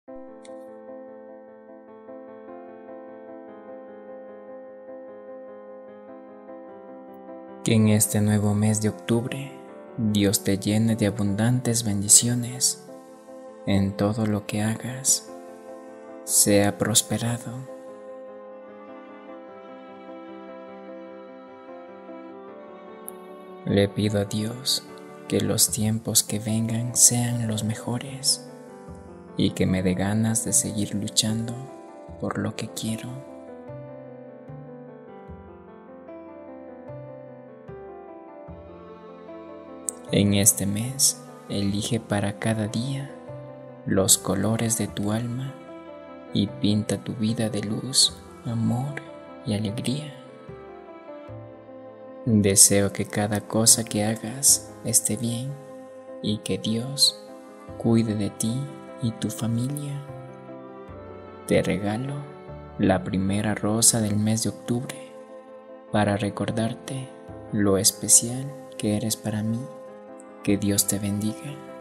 Que en este nuevo mes de octubre Dios te llene de abundantes bendiciones en todo lo que hagas, sea prosperado. Le pido a Dios que los tiempos que vengan sean los mejores y que me dé ganas de seguir luchando por lo que quiero. En este mes, elige para cada día los colores de tu alma y pinta tu vida de luz, amor y alegría. Deseo que cada cosa que hagas esté bien y que Dios cuide de ti y tu familia. Te regalo la primera rosa del mes de octubre para recordarte lo especial que eres para mí. Que Dios te bendiga.